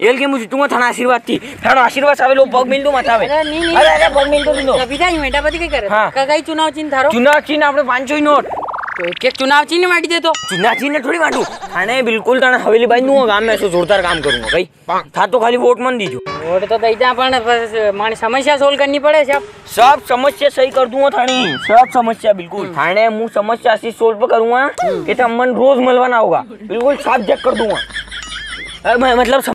L के मुझे तुम थाना आशीर्वाद थी थाना आशीर्वाद सावे लो पग मिल दो माथावे अरे पग मिल दो दिनो कविता ही मेटा पति के करे का कई चुनाव चिन्ह थारो चुनाव चिन्ह आपने 500 नोट तो एक चुनाव चिन्ह माटी दे तो चुनाव चिन्ह थोड़ी माटू थाने बिल्कुल थाने हवेली बांध दूंगा गांव में ऐसे जोरदार काम करूंगा भाई था तो खाली वोट मन दीजो वोट तो दैता पण माने समस्या सोल्व करनी पड़े सब समस्या सही कर दूंगा थाने सब समस्या बिल्कुल थाने मु समस्या ऐसी सोल्व करूंगा कि तमन रोज मलवाना होगा बिल्कुल साफ चेक कर दूंगा मतलब